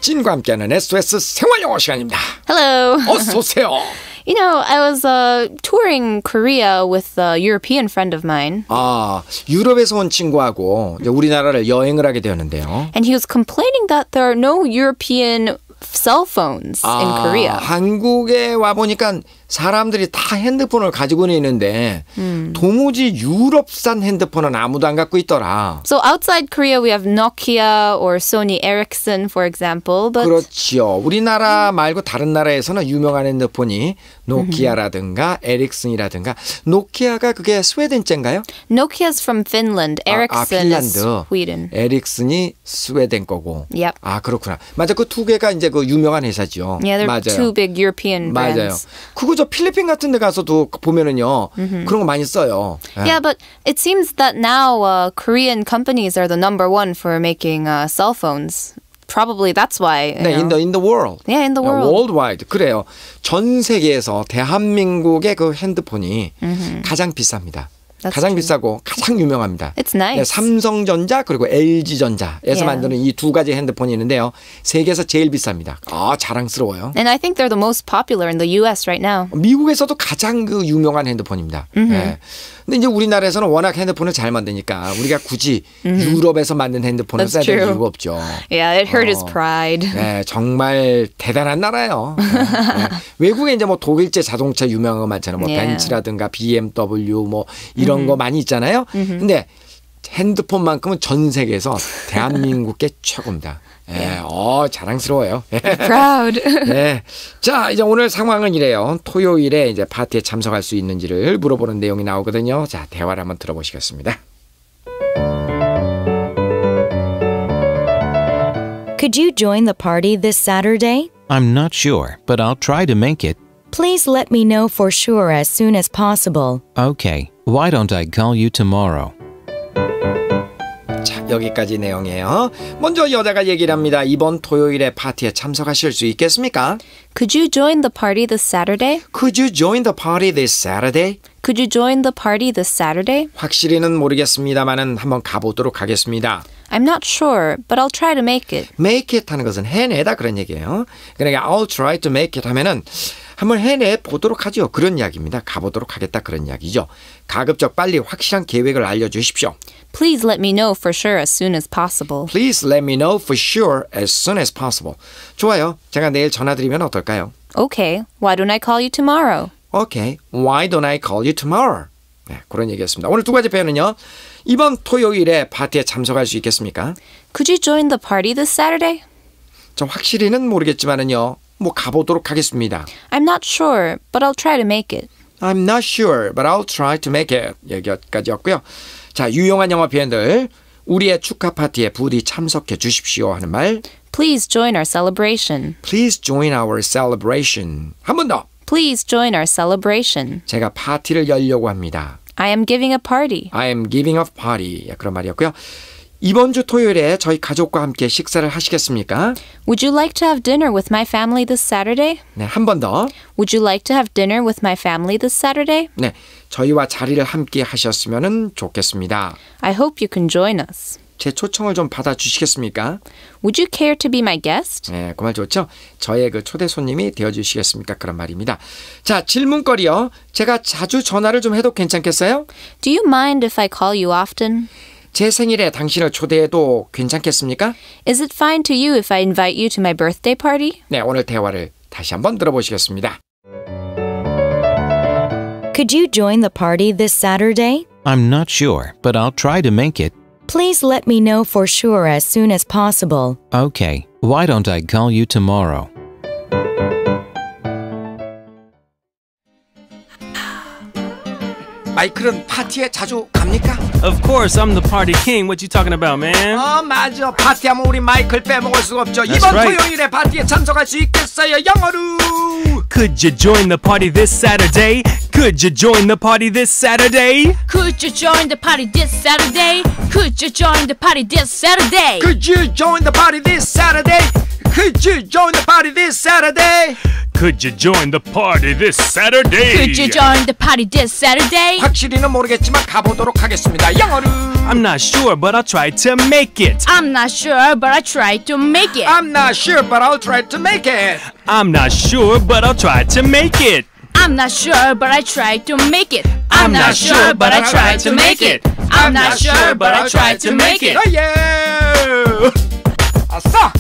찐과 함께하는 SOS 생활영어 시간입니다. Hello. 어서 오세요. You know, I was touring Korea with a European friend of mine. 아, 유럽에서 온 친구하고 이제 우리나라를 여행을 하게 되었는데요. And he was complaining that there are no European cell phones in Korea. 한국에 와 보니까 사람들이 다 핸드폰을 가지고는 있는데 도무지 유럽산 핸드폰은 아무도 안 갖고 있더라. So outside Korea, we have Nokia or Sony Ericsson, for example. But 그렇지요. 우리나라 말고 다른 나라에서는 유명한 핸드폰이 노키아라든가 에릭슨이라든가 노키아가 그게 스웨덴제인가요? Nokia's from Finland. Ericsson is 핀란드. Sweden. 에릭슨이 스웨덴 거고. Yep. 아, 그렇구나. 맞아. 그 두 개가 이제 그 유명한 회사죠. Yeah, they're 맞아요. two big European 맞아요. brands. 그거 저 필리핀 같은 데 가서도 보면은요. 그런 거 많이 써요. Yeah, but it seems that now Korean companies are the number one for making cell phones. Probably that's why. 네, in the world. Yeah, in the world. worldwide. 그래요. 전 세계에서 대한민국의 그 핸드폰이 가장 비쌉니다. That's 가장 true. 비싸고 가장 유명합니다. It's nice. 네, 삼성전자 그리고 LG전자에서 Yeah. 만드는 이 두 가지 핸드폰이 있는데요. 세계에서 제일 비쌉니다. 아, 자랑스러워요. And I think they're the most popular in the US right now. 미국에서도 가장 그 유명한 핸드폰입니다. 네. 근데 이제 우리나라에서는 워낙 핸드폰을 잘 만드니까 우리가 굳이 유럽에서 만든 핸드폰을 That's 써야 될 true. 이유가 없죠. Yeah, it hurt his pride. 네, 정말 대단한 나라예요. 네, 네. 외국에 이제 뭐 독일제 자동차 유명한 거 많잖아요. 뭐 Yeah. 벤츠라든가 BMW 뭐 이런 거 많이 있잖아요. 근데 핸드폰만큼은 전 세계에서 대한민국계 최고입니다. 네, 자랑스러워요. Proud. 네. 자, 이제 오늘 상황은 이래요. 토요일에 이제 파티에 참석할 수 있는지를 물어보는 내용이 나오거든요. 자, 대화를 한번 들어보시겠습니다. Could you join the party this Saturday? I'm not sure, but I'll try to make it. Please let me know for sure as soon as possible. Okay, why don't I call you tomorrow? 자, 여기까지 내용이에요. 먼저 여자가 얘기를 합니다. 이번 토요일에 파티에 참석하실 수 있겠습니까? Could you join the party this Saturday? Could you join the party this Saturday? Could you join the party this Saturday? 확실히는 모르겠습니다만은 한번 가보도록 하겠습니다. I'm not sure, but I'll try to make it. Make it 하는 것은 해내다 그런 얘기예요. 그러니까 I'll try to make it 하면은 한번 해내 보도록 하죠. 그런 이야기입니다. 가보도록 하겠다 그런 이야기죠. 가급적 빨리 확실한 계획을 알려주십시오. Please let me know for sure as soon as possible. Please let me know for sure as soon as possible. 좋아요. 제가 내일 전화드리면 어떨까요? Okay, why don't I call you tomorrow? Okay, why don't I call you tomorrow? 네, 그런 얘기였습니다. 오늘 두 가지 표현은요. 이번 토요일에 파티에 참석할 수 있겠습니까? Could you join the party this Saturday? 저 확실히는 모르겠지만은요. 뭐 가보도록 하겠습니다. I'm not sure, but I'll try to make it. I'm not sure, but I'll try to make it. 여기까지였고요. 자, 유용한 영어 표현들. 우리의 축하 파티에 부디 참석해 주십시오 하는 말. Please join our celebration. Please join our celebration. 한 번 더. Please join our celebration. 제가 파티를 열려고 합니다. I am giving a party. I am giving a party. 그런 말이었고요. 이번 주 토요일에 저희 가족과 함께 식사를 하시겠습니까? Would you like to have dinner with my family this Saturday? 네, 한 번 더. Would you like to have dinner with my family this Saturday? 네, 저희와 자리를 함께 하셨으면 좋겠습니다. I hope you can join us. 제 초청을 좀 받아주시겠습니까? Would you care to be my guest? 네, 그 말 좋죠? 저의 그 초대 손님이 되어주시겠습니까? 그런 말입니다. 자, 질문거리요. 제가 자주 전화를 좀 해도 괜찮겠어요? Do you mind if I call you often? 제 생일에 당신을 초대해도 괜찮겠습니까? Is it fine to you if I invite you to my birthday party? 네, 오늘 대화를 다시 한번 들어보시겠습니다. Could you join the party this Saturday? I'm not sure, but I'll try to make it. Please let me know for sure as soon as possible. Okay, why don't I call you tomorrow? 마이클은 파티에 자주 갑니까? Of course, I'm the party king. What you talking about, man? 맞아. 파티하면 우리 마이클 빼먹을 수가 없죠. That's 이번 right. 토요일에 파티에 참석할 수 있겠어요. 영어로. Could you join the party this Saturday? Could you join the party this Saturday? Could you join the party this Saturday? Could you join the party this Saturday? Could you join the party this Saturday? Could you join the party this Saturday? Could you join the party this Saturday? Could you join the party this Saturday? 확실히는 모르겠지만 가보도록 하겠습니다. 영어로. I'm not sure, but I'll try to make it. I'm not sure, but I tried to make it. I'm not sure, but I'll try to make it. I'm not sure, but I'll try to make it. I'm not sure, but I tried to make it. I'm not sure, but I tried to make it. I'm not sure, but I tried to make it. 예! 아싸!